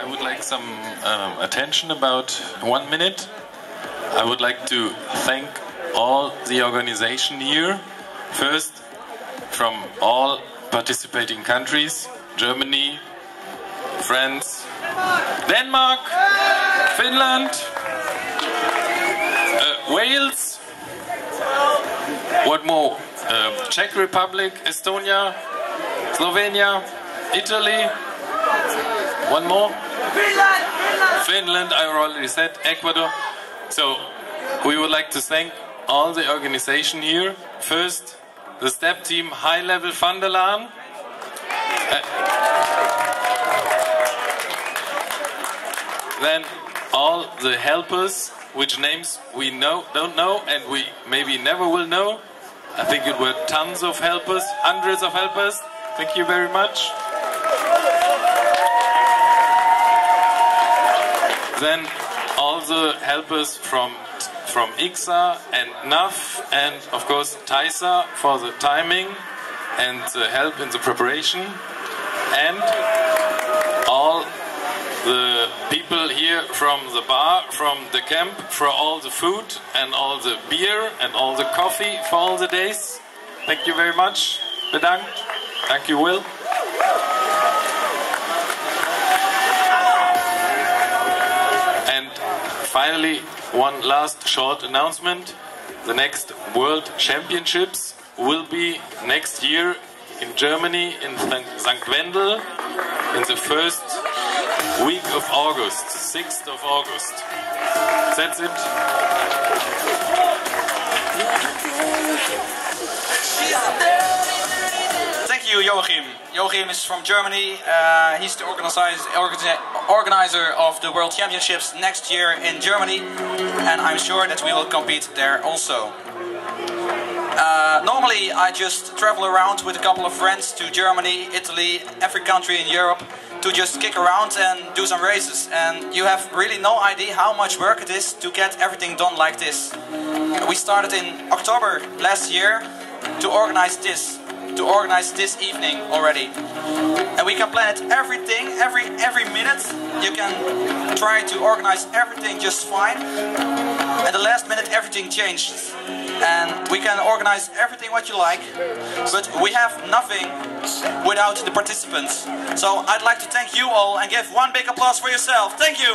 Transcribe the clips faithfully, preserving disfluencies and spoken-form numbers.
I would like some um, attention about one minute. I would like to thank all the organization here. First, from all participating countries, Germany, France, Denmark, Finland, uh, Wales, what more? Uh, Czech Republic, Estonia, Slovenia, Italy, one more? Finland! Finland! Finland, I already said, Ecuador. So, we would like to thank all the organization here. First, the STEP team High Level Vanderlaan. Uh, then all the helpers, which names we know, don't know and we maybe never will know. I think it were tons of helpers, hundreds of helpers. Thank you very much. Then all the helpers from from I C S A and N A F and of course Taisa for the timing and the help in the preparation, and all the people here from the bar, from the camp, for all the food and all the beer and all the coffee for all the days. Thank you very much. Bedankt. Thank you, Will. And finally, one last short announcement. The next World Championships will be next year in Germany, in Sankt Wendel, in the first week of August, sixth of August. That's it. Thank you, Joachim. Joachim is from Germany. Uh, he's the organizer, organizer of the World Championships next year in Germany, and I'm sure that we will compete there also. Uh, normally I just travel around with a couple of friends to Germany, Italy, every country in Europe to just kick around and do some races, and you have really no idea how much work it is to get everything done like this. We started in October last year to organize this, to organize this evening already. And we can plan it everything, every every minute. You can try to organize everything just fine. At the last minute everything changed. And we can organize everything what you like, but we have nothing without the participants. So I'd like to thank you all and give one big applause for yourself. Thank you!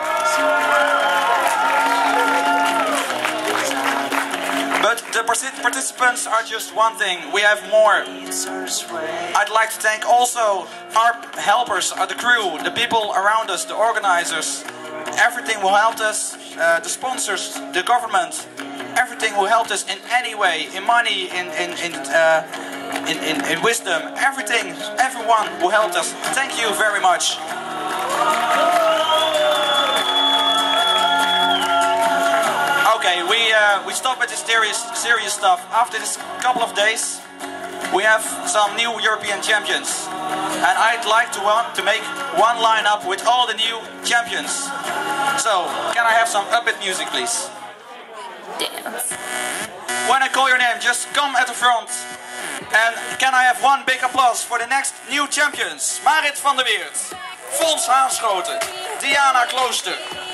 But the participants are just one thing. We have more. I'd like to thank also our helpers, the crew, the people around us, the organizers, everything who helped us, uh, the sponsors, the government, everything who helped us in any way, in money, in in in, uh, in, in in wisdom, everything, everyone who helped us. Thank you very much. Okay, we uh, we stop with the serious serious stuff. After this couple of days, we have some new European champions, and I'd like to want to make one lineup with all the new champions. So, can I have some upbeat music, please? Dance. When I call your name, just come at the front. And can I have one big applause for the next new champions? Marit van der Weert, Fons Haanschoten, Diana Klooster,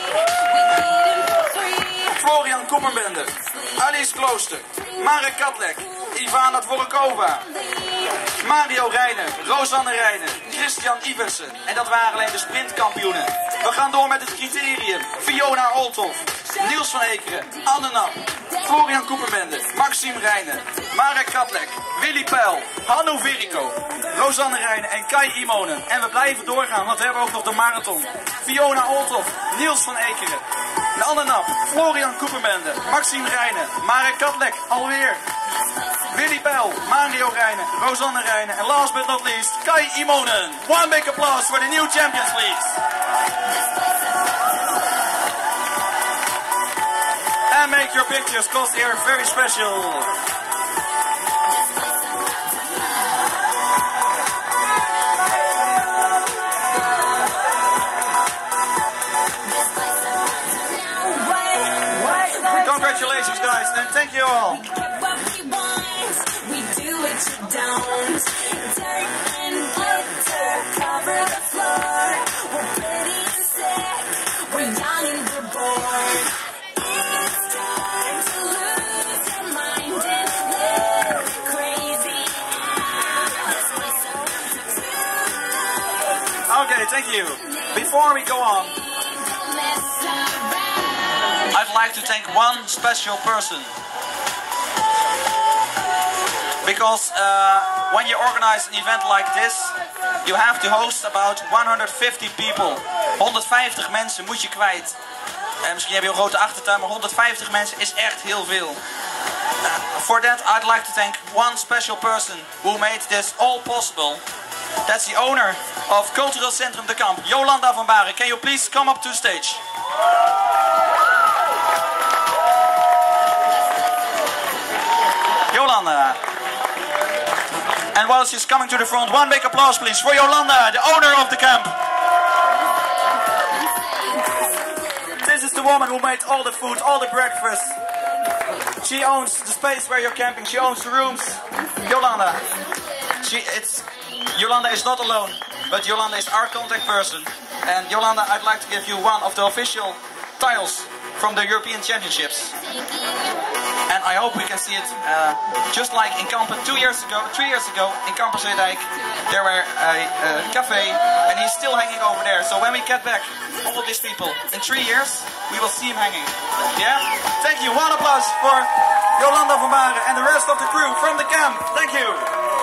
Florian Koeperbender, Alice Klooster, Marek Katlek, Ivana Dvorokova, Mario Reijnen, Rosanne Reijnen, Christian Iversen. En dat waren alleen de sprintkampioenen. We gaan door met het criterium. Fiona Olthoff, Niels van Ekeren, Anne Nap, Florian Koeperbender, Maxime Reijnen, Marek Katlek, Willy Peil, Hannu Viriko, Rosanne Reijnen en Kai Imonen. En we blijven doorgaan, want we hebben ook nog de marathon. Fiona Olthoff, Niels van Ekeren, Anne Nap, Florian Koeperbender, Maxime Reijnen, Marek Katlek, alweer. Willy Peil, Mario Reijnen, Rosanne Reijnen en last but not least, Kai Imonen. One big applause for the new champions, please. And make your pictures, because they are very special. Congratulations, guys, and thank you all. We do what you don't. Dirt and glitter cover the floor. We're pretty you. Before we go on, I'd like to thank one special person. Because uh, when you organize an event like this, you have to host about one hundred fifty people. honderdvijftig mensen moet je kwijt. En misschien heb je een grote achtertuin, maar honderdvijftig mensen is echt heel veel. Uh, for that, I'd like to thank one special person who made this all possible. That's the owner of Cultureel Centrum De Kamp, Jolanda van Baren. Can you please come up to the stage? Jolanda. And while she's coming to the front, one big applause please for Jolanda, the owner of the camp. This is the woman who made all the food, all the breakfast. She owns the space where you're camping, she owns the rooms. Jolanda. She, it's, Jolanda is not alone, but Jolanda is our contact person. And Jolanda, I'd like to give you one of the official tiles from the European Championships. And I hope we can see it uh, just like in Kampen two years ago, three years ago in Kampen-Zeedijk. There were a, a cafe and he's still hanging over there. So when we get back, all of these people, in three years, we will see him hanging. Yeah? Thank you. One applause for Jolanda van Baren and the rest of the crew from the camp. Thank you.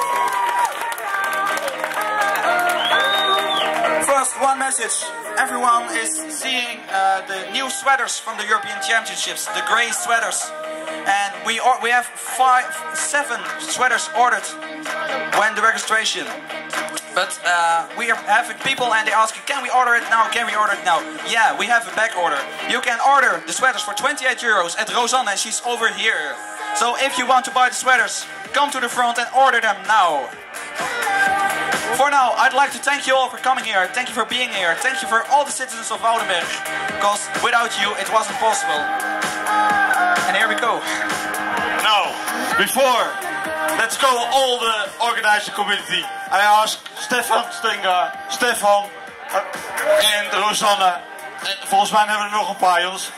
First, one message. Everyone is seeing uh, the new sweaters from the European Championships, the grey sweaters. And we or, we have five, seven sweaters ordered when the registration. But uh, we are having people and they ask, can we order it now? Can we order it now? Yeah, we have a back order. You can order the sweaters for twenty-eight euros at Rosanne and she's over here. So if you want to buy the sweaters, come to the front and order them now. For now, I'd like to thank you all for coming here. Thank you for being here. Thank you for all the citizens of Woudenberg. Because without you, it wasn't possible. And here we go. Now, before, let's go all the organizing community. I ask Stefan Stenga, Stefan uh, en Rosanne. En volgens mij hebben we er nog een paar, jongens.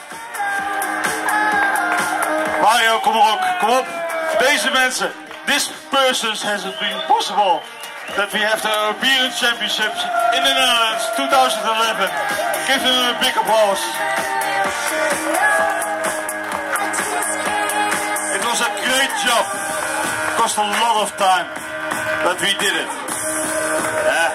Mario, kom maar ook. Kom op. Deze mensen. This persons has it been possible that we have the European Championships in the Netherlands twenty eleven. Give them a big applause. It was a great job. It cost a lot of time, but we did it. Yeah.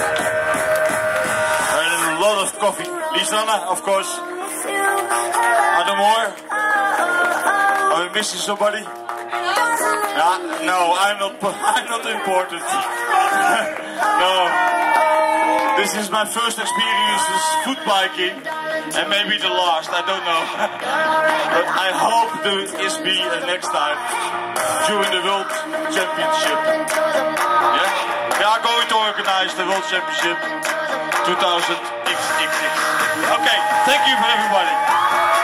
And a lot of coffee. Lisanne, of course. Other more? Are we missing somebody? Uh, no, I'm not. I'm not important. No, this is my first experience with foot biking, and maybe the last. I don't know, but I hope there is be a next time during the World Championship. Yeah, we are going to organize the World Championship twenty X X X. Okay, thank you for everybody.